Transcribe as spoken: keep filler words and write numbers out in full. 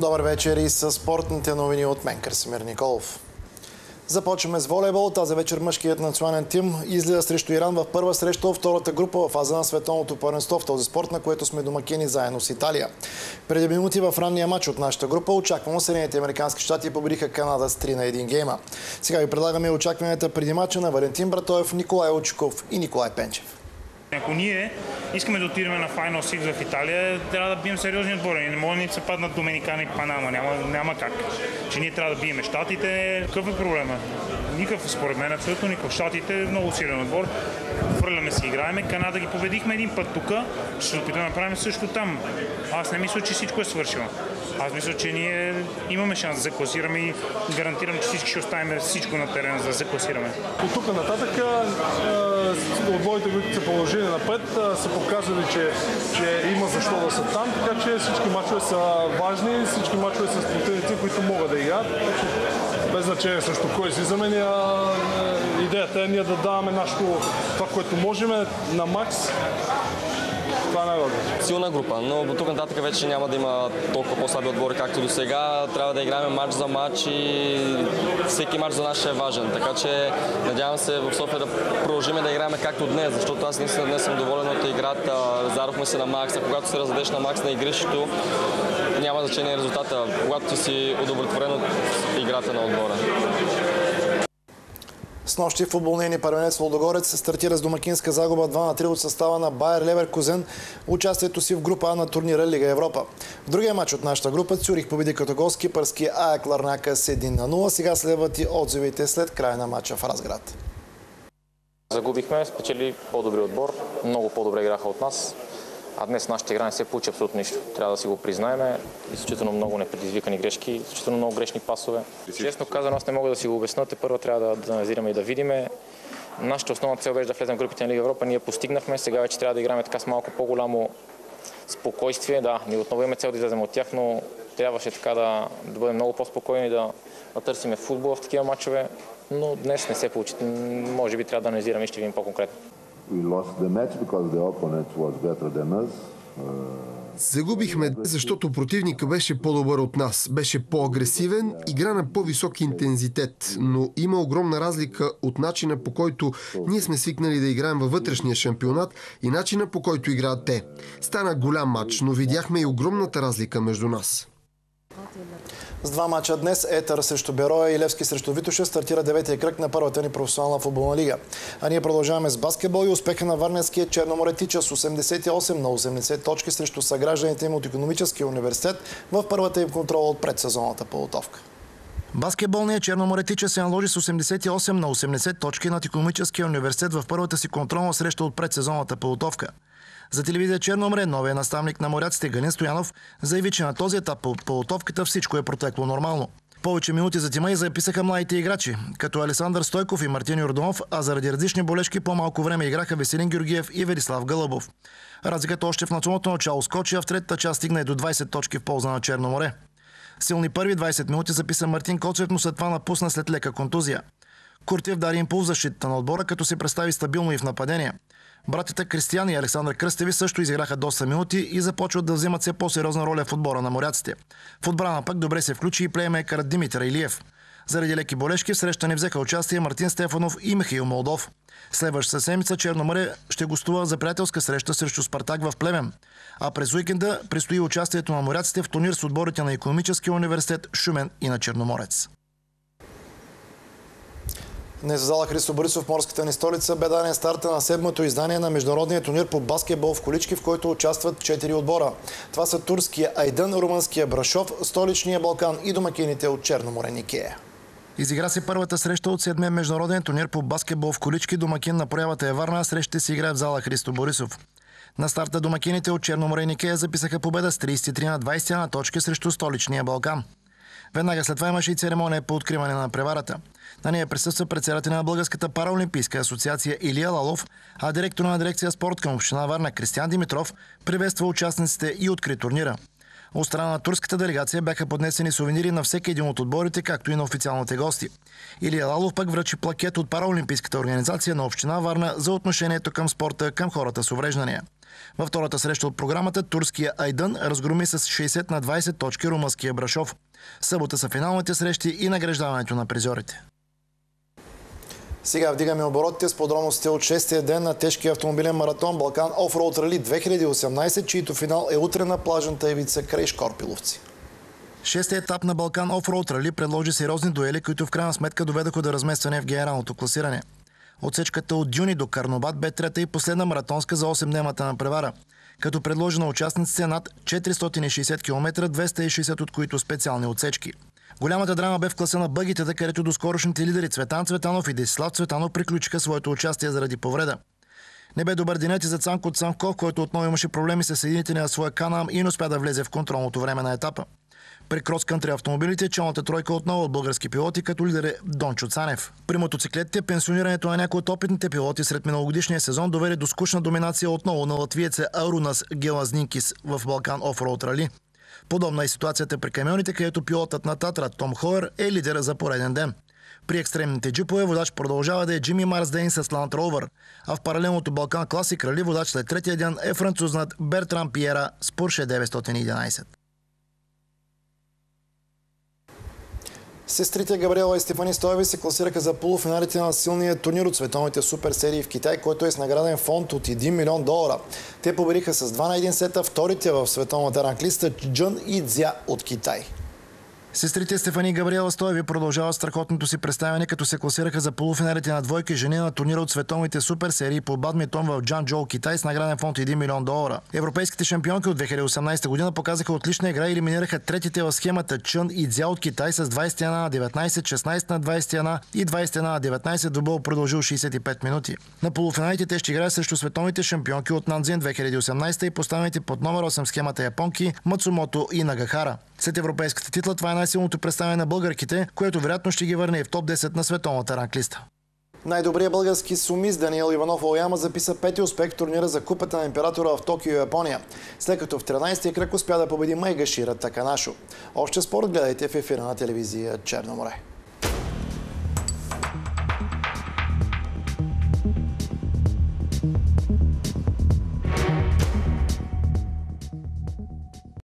Добър вечер и с спортните новини от мен, Красимир Николов. Започваме с волейбол. Тази вечер мъжкият национален тим излиза срещу Иран в първа среща от втората група в фаза на световното първенство в този спорт, на което сме домакини заедно с Италия. Преди минути в ранния матч от нашата група очаквано Съединените американски щати победиха Канада с три на един гейма. Сега ви предлагаме очакванията преди матча на Валентин Братоев, Николай Очиков и Николай Пенчев. Ако ние искаме да отидем на Final Six в Италия, трябва да бием сериозни отбори. Не може да ни се паднат Доминикана и Панама. Няма, няма как. Че ние трябва да бием щатите. Какъв е проблема? Никакъв, според мен, абсолютно никакъв. Щатите е много силен отбор. Хвърляме си, играеме. Канада ги победихме един път тук. Ще се опитаме да направим също там. Аз не мисля, че всичко е свършило. Аз мисля, че ние имаме шанс да се класираме и гарантирам, че всички ще оставим всичко на терена, за да се класираме. От тук нататък отборите, които са продължили напред, са показали, че, че има защо да са там, така че всички мачове са важни, всички мачове са с противници, които могат да играят. Без значение също кой си. За мен идеята е ние да даваме нашето, това, което можем на макс. Това е най-важно. Силна група, но от тук нататък вече няма да има толкова по-слаби отбори, както до сега. Трябва да играем матч за матч и всеки матч за нас ще е важен. Така че надявам се в София да продължим да играем както днес, защото аз наистина днес съм доволен от играта. Раздадохме се на макс, а когато се раздадеш на макс на игрището, няма значение резултата, когато ти си удовлетворен от играта на отбора. Снощи футболния първенец Лудогорец стартира с домакинска загуба два на три от състава на Байер Леверкузен, участието си в група А на турнира Лига Европа. В другия матч от нашата група Цюрих победи като гол с кипърски АЕК Ларнака с един на нула. Сега следват и отзивите след края на матча в Разград. Загубихме, спечели по-добри отбор, много по-добре играха от нас. А днес нашата игра не се получи абсолютно нищо. Трябва да си го признаем. Изключително много непредизвикани грешки, изключително много грешни пасове. Честно казано, аз не мога да си го обясня. Те първо трябва да, да анализираме и да видим. Нашата основна цел беше да влезем в групите на Лига Европа. Ние постигнахме. Сега вече трябва да играем така с малко по-голямо спокойствие. Да, ние отново имаме цел да излезем от тях, но трябваше така да, да бъдем много по-спокойни, да, да търсим футбол в такива матчове. Но днес не се получи. Може би трябва да анализираме и ще видим по-конкретно. Загубихме, защото противника беше по-добър от нас, беше по-агресивен, игра на по-висок интензитет, но има огромна разлика от начина, по който ние сме свикнали да играем във вътрешния шампионат и начина, по който играят те. Стана голям матч, но видяхме и огромната разлика между нас. С два мача днес Етър срещу Бероя и Левски срещу Витоша стартира деветия кръг на първата ни професионална футболна лига. А ние продължаваме с баскетбол и успеха на варненския Черноморетича с осемдесет и осем на осемдесет точки срещу съгражданите им от Икономическия университет в първата им контрола от предсезонната подготовка. Баскетболният Черноморетича се наложи с осемдесет и осем на осемдесет точки над Икономическия университет в първата си контролна среща от предсезонната подготовка. За телевизия Черноморе, новия наставник на моряците Галин Стоянов заяви, че на този етап от подготовката всичко е протекло нормално. Повече минути за тима и записаха младите играчи, като Александър Стойков и Мартин Йорданов, а заради различни болешки по-малко време играха Веселин Георгиев и Велислав Гълъбов. Разликата още в началото начало скочи, а в третата част стигна и до двайсет точки в полза на Черноморе. Силни първи двайсет минути записа Мартин Коцев, но след това напусна след лека контузия. Куртиев даде импулс в защитата на отбора, като се представи стабилно и в нападение. Братята Кристиян и Александър Кръстеви също изиграха доста минути и започват да вземат все по-сериозна роля в отбора на моряците. В отбрана пък добре се включи и плеймейкърът Димитър Илиев. Заради леки болешки в среща не взеха участие Мартин Стефанов и Михаил Молдов. Следващата седмица Черноморе ще гостува за приятелска среща срещу Спартак в Плевен. А през уикенда предстои участието на моряците в турнир с отборите на Икономическия университет, Шумен и на Черноморец. Днес в зала Христо Борисов в морската ни столица бе даден старта на седмото издание на международния турнир по баскетбол в колички, в който участват четири отбора. Това са турския Айдън, румънския Брашов, столичния Балкан и домакините от Черноморе Никея. Изигра се първата среща от седмия международен турнир по баскетбол в колички. Домакин на проявата е Варна, а срещите се играе в зала Христо Борисов. На старта домакините от Черноморе Никея записаха победа с трийсет и три на двайсет на точки срещу столичния Балкан. Веднага след това имаше и церемония по откриване на преварата. На нея присъства председателя на Българската параолимпийска асоциация Илия Лалов, а директора на дирекция спорт към община Варна Кристиян Димитров приветства участниците и откри турнира. От страна на турската делегация бяха поднесени сувенири на всеки един от отборите, както и на официалните гости. Илия Лалов пък връчи плакет от Параолимпийската организация на община Варна за отношението към спорта към хората с увреждания. Във втората среща от програмата турския Айдън разгроми с шейсет на двайсет точки румънския Брашов. Събота са финалните срещи и награждаването на призорите. Сега вдигаме оборотите с подробностите от шестия ден на тежкия автомобилен маратон Балкан Офроуд Рали две хиляди и осемнайсет, чието финал е утре на плажната ивица край Шкорпиловци. Шестият етап на Балкан Офроуд Рали предложи сериозни дуели, които в крайна сметка доведоха до разместване в генералното класиране. Отсечката от Дюни до Карнобат бе трета и последна маратонска за осемдневната надпревара, като предложи на участниците над четиристотин и шейсет километра, двеста и шейсет от които специални отсечки. Голямата драма бе в класа на бъгите, където доскорошните лидери Цветан Цветанов и Десислав Цветанов приключиха своето участие заради повреда. Не бе добър денят и за Цанко Цанков, който отново имаше проблеми с едините на своя канам и не успя да влезе в контролното време на етапа. При крос-кънтри автомобилите челната тройка отново от български пилоти, като лидер е Дончо Цанев. При мотоциклетите пенсионирането на някои от опитните пилоти сред миналогодишния сезон доведе до скучна доминация отново на латвиеца Арунас Гелазнинкис в Балкан Офроуд Рали. Подобна е ситуацията при камионите, където пилотът на Татра Том Хойер е лидера за пореден ден. При екстремните джипове водач продължава да е Джими Марсдейн с Land Rover, а в паралелното Балкан Класик Рали водач след третия ден е французнат Бертран Пиера с Порше деветстотин и единайсет. Сестрите Габриела и Стефани Стоеви се класираха за полуфиналите на силния турнир от световните суперсерии в Китай, който е с награден фонд от един милион долара. Те победиха с два на един сета вторите в световната ранглиста Джън и Дзя от Китай. Сестрите Стефани и Габриела Стоеви продължават страхотното си представяне, като се класираха за полуфиналите на двойки жени на турнира от световните суперсерии по бадминтон в Джанчжоу, Китай с награден фонд един милион долара. Европейските шампионки от две хиляди и осемнайсета година показаха отлична игра и елиминираха третите в схемата Чън и Дзя от Китай с двайсет и едно на деветнайсет, шестнайсет на двайсет и едно и двайсет и едно на деветнайсет, двубой продължил шейсет и пет минути. На полуфиналите те ще играят срещу световните шампионки от Нанзин две хиляди и осемнайсета и поставените под номер осем схемата японки Мацумото и Нагахара. След европейската титла това е най-силното представяне на българките, което вероятно ще ги върне и в топ десет на световната ранглиста. Най-добрият български сумист Даниел Иванов Ояма записа пети успех в турнира за купата на императора в Токио, Япония, след като в тринайсетия кръг успя да победи Майгашира Таканашо. Общия спорт гледайте в ефира на телевизия Черно море.